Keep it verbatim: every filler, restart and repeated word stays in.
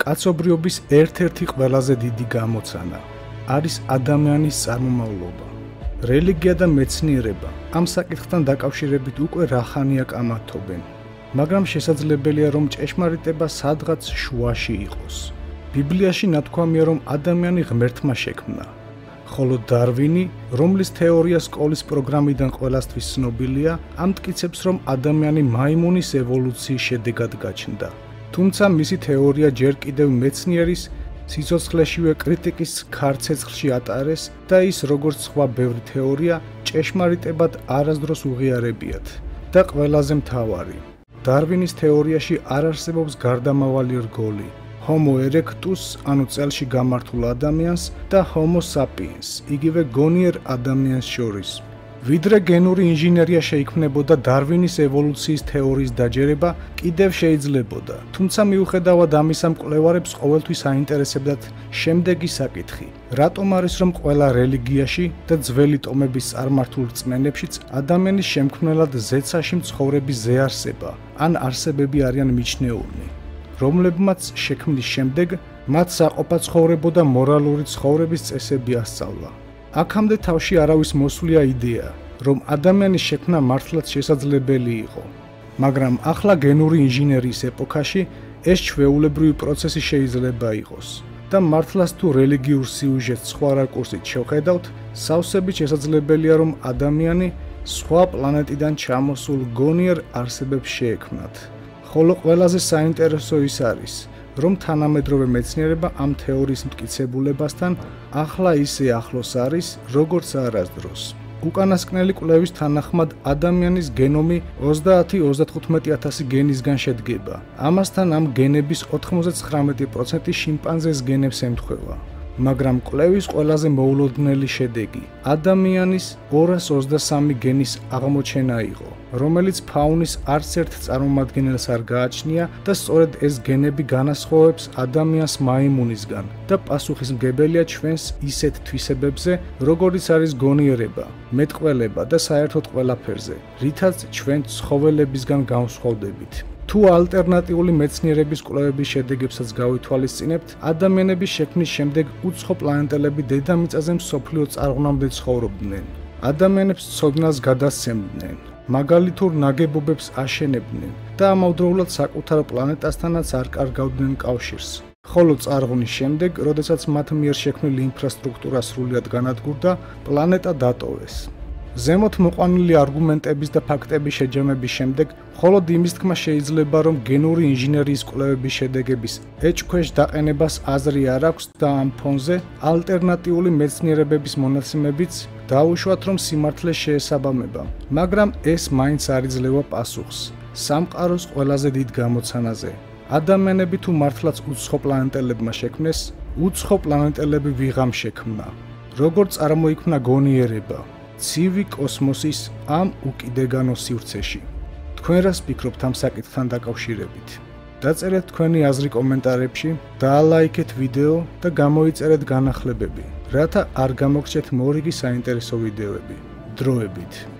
კაცობრიობის ერთ-ერთი ყველაზე დიდი გამოცანა არის ადამიანის წარმომავლობა. რელიგია და მეცნიერება ამ საკითხთან დაკავშირებით უკვე რახანია კამათობენ, მაგრამ შესაძლებელია რომ ჭეშმარიტება სადღაც შუაში იყოს. ბიბლიაში ნათქვამია რომ ადამიანი ღმერთმა შექმნა, ხოლო დარვინი, რომლის თეორია სკოლის პროგრამიდან ყველასთვის ცნობილია, ამტკიცებს რომ ადამიანი მაიმუნის ევოლუციის შედეგად გაჩნდა. თუმცა მისი თეორია ჯერ კიდევ მეცნიერის სიცოცხლეშივე კრიტიკის ქარცეცხლში ატარეს და ის როგორც სხვა ბევრი თეორია ჭეშმარიტებად არასდროს უღიარებიათ და ყველაზე მთავარი, დარვინის თეორიაში არ არსებობს გარდამავალი რგოლი, Homo erectus, ანუ წელში გამართულ ადამიანს და Homo sapiens, იგივე გონიერ ადამიანს შორის. ვიდრე გენური ინჟინერია შეიქმნებოდა დარვინის ევოლუციის თეორიის დაჯერება კიდევ შეიძლებოდა, თუმცა მიუხედავად ამისა მკვლევარებს ყოველთვის აინტერესებდათ შემდეგი საკითხი: რატომ არის რომ ყველა რელიგიაში და ძველი ტომების წარმართულ რწმენებშიც ადამიანის შემქმნელად ზეცაში მცხოვრები ზე არსება, ან არსებები არიან მიჩნეულნი, რომლებმაც შექმნის შემდეგ მათ საყოფაცხოვრებო და მორალური ცხოვრების წესები ასწავლა. აქამდე თავში არავის მოსვლია იდეა, რომ ადამიანის შექმნა მართლაც შესაძლებელი იყო, მაგრამ ახლა გენური ინჟინერიის ეპოქაში ეს ჩვეულებრივი პროცესი შეიძლება იყოს და მართლაც თუ რელიგიურ სიუჟეტს სხვა რაკურსით შევხედავთ, სავსებით შესაძლებელია რომ ადამიანი სხვა პლანეტიდან ჩამოსულ გონიერ არსებებს შეექმნათ. ხოლო ყველაზე საინტერესო ის არის, რომ თანამედროვე მეცნიერება ამ თეორიის მტკიცებულებასთან ახლა ისე ახლოს არის, როგორც არასდროს. უკანასკნელი კვლევის თანახმად ადამიანის გენომი ოცდაათი ოცდათხუთმეტი ათასი გენისგან შედგება. ამასთან ამ გენების ოთხმოცდათხრამეტი პროცენტი შიმპანზეს გენებს ემთხვევა. მაგრამ კვლევის ყველაზე მოულოდნელი შედეგი ადამიანის ორას ოცდასამი გენის აღმოჩენა იყო, რომელიც ფაუნის არც ერთ წარმომადგენელს არ გააჩნია და სწორედ ეს გენები განასხვავებს ადამიანს მაიმუნისგან და პასუხისმგებელია ჩვენს ისეთ თვისებებზე, როგორიც არის გონიერება, მეტყველება და საერთოდ ყველაფერზე, რითაც ჩვენ ცხოველებისგან განვსხვავდებით. თუ ალტერნატიული მეცნიერების კვლევების შედეგებსაც გავითვალისწინებთ, ადამიანების შექმნის შემდეგ უცხოპლანეტელები დედამიწაზე მსოფლიო წარღვნამდე ცხოვრობდნენ. ადამიანებს ცოდნას გადასცემდნენ, მაგალითურ ნაგებობებს აშენებდნენ და ამავდროულად საკუთარ პლანეტასთანაც არ კარგავდნენ კავშირს. ხოლო წარღვნის შემდეგ, როდესაც მათ მიერ შექმნილი ინფრასტრუქტურა სრულად განადგურდა, პლანეტა დატოვეს. ზემოთ მოყვანილი არგუმენტების და ფაქტების შეჯამების შემდეგ, მხოლოდ იმის თქმა შეიძლება, რომ გენური ინჟინერიის კვლევების შედეგების ეჭქვეშ დაყენებას აზრი არ აქვს და ამ ფონზე ალტერნატიული მეცნიერებების მონაცემებიც დაუშვათ, რომ სიმართლე შეესაბამება, მაგრამ ეს მაინც არ იძლევა პასუხს სამყაროს ყველაზე დიდ გამოცანაზე. ადამიანები თუ მართლაც უცხოპლანეტელებმა შექმნეს, უცხოპლანეტელები ვიღამ შექმნა. როგორ წარმოიქმნა გონიერება ცივი კოსმოსის ამ უკიდეგანო სივრცეში? თქვენ რას ფიქრობთ ამ საკითხთან დაკავშირებით? დაწერეთ თქვენი აზრი კომენტარებში, დაალაიქეთ ვიდეო და გამოიწერეთ განახლებები, რათა არ გამოგრჩეთ მორიგი საინტერესო ვიდეოები. დროებით.